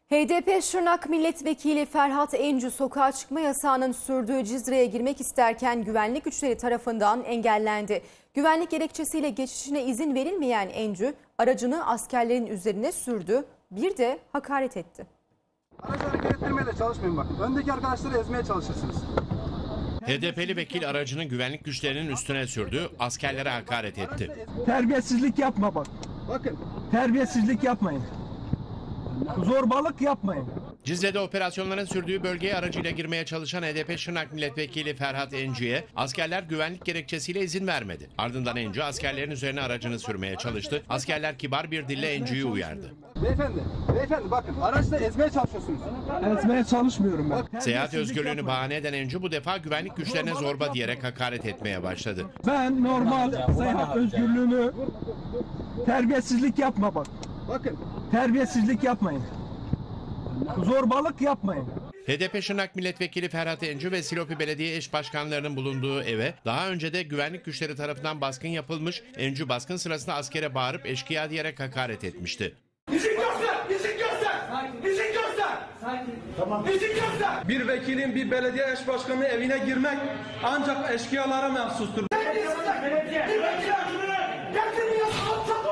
HDP Şırnak Milletvekili Ferhat Encü sokağa çıkma yasağının sürdüğü Cizre'ye girmek isterken güvenlik güçleri tarafından engellendi. Güvenlik gerekçesiyle geçişine izin verilmeyen Encü aracını askerlerin üzerine sürdü, bir de hakaret etti. Aracı hareket ettirmeye de çalışmayın bak. Öndeki arkadaşları ezmeye çalışırsınız. HDP'li vekil aracını güvenlik güçlerinin üstüne sürdü, askerlere hakaret etti. Terbiyesizlik yapma bak. Bakın. Terbiyesizlik yapmayın. Zorbalık yapmayın. Cizre'de operasyonların sürdüğü bölgeye aracıyla girmeye çalışan HDP Şırnak Milletvekili Ferhat Encü'ye askerler güvenlik gerekçesiyle izin vermedi. Ardından Encü askerlerin üzerine aracını sürmeye çalıştı. Askerler kibar bir dille Encü'yü uyardı. Beyefendi bakın araçla ezmeye çalışıyorsunuz. Ezmeye çalışmıyorum ben. Seyahat özgürlüğünü bahane eden Encü bu defa güvenlik güçlerine zorba diyerek hakaret etmeye başladı. Ben normal seyahat özgürlüğümü terbiyesizlik yapma bak. Bakın. Terbiyesizlik yapmayın. Zorbalık yapmayın. HDP Şırnak Milletvekili Ferhat Encü ve Silopi Belediye eş başkanlarının bulunduğu eve daha önce de güvenlik güçleri tarafından baskın yapılmış. Encü baskın sırasında askere bağırıp eşkıya diyerek hakaret etmişti. İzin göster! İzin göster! İzin göster! Tamam. İzin göster! Bir vekilin bir belediye eş başkanının evine girmek ancak eşkıyalara mahsustur. Bir vekil hakimine getirmiyorsun!